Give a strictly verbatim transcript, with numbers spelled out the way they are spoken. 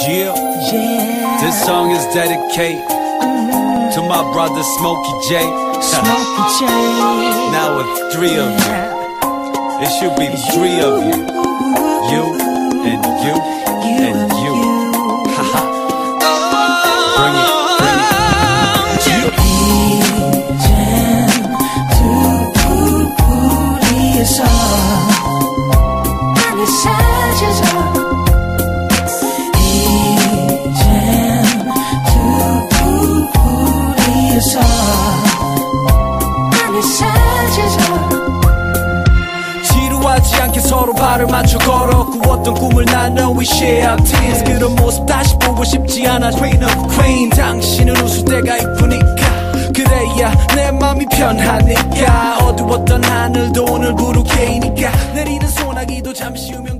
Yeah, yeah. This song is dedicated mm-hmm. to my brother Smokey J. Smokey J. Now with three of you, it should be three of you. You and you, you and you. Haha. Bring it, bring it. 이젠 두 우리에서 많이 사라져서 지루하지 않게 서로 발을 맞춰 걸어 꾸었던 꿈을 나눠 We share our tears 그런 모습 다시 보고 싶지 않아 Queen of Queen 당신은 웃을 때가 이쁘니까 그래야 내 맘이 편하니까 어두웠던 하늘도 오늘 부르게이니까 내리는 소나기도 잠시 후면